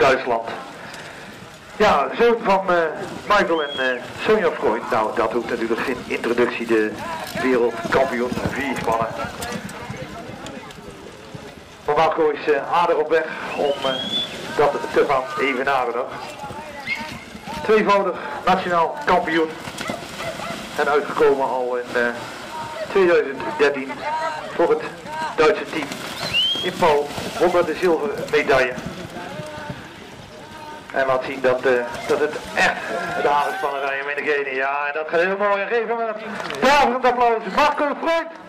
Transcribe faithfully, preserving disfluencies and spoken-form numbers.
Duitsland. Ja, zoon van uh, Michael en uh, Sonja Freund. Nou, dat hoeft natuurlijk geen introductie. De wereldkampioen vierspannen. Maar Marco is uh, aardig op weg om uh, dat te gaan evenaren nog. Tweevoudig nationaal kampioen. En uitgekomen al in uh, tweeduizend dertien voor het Duitse team. In Paul won met de zilveren medaille. En laat zien dat, uh, dat het echt de hagelspannerij in de gene. Ja, en dat gaat heel mooi. En geven we een daverend applaus. Marco Freund.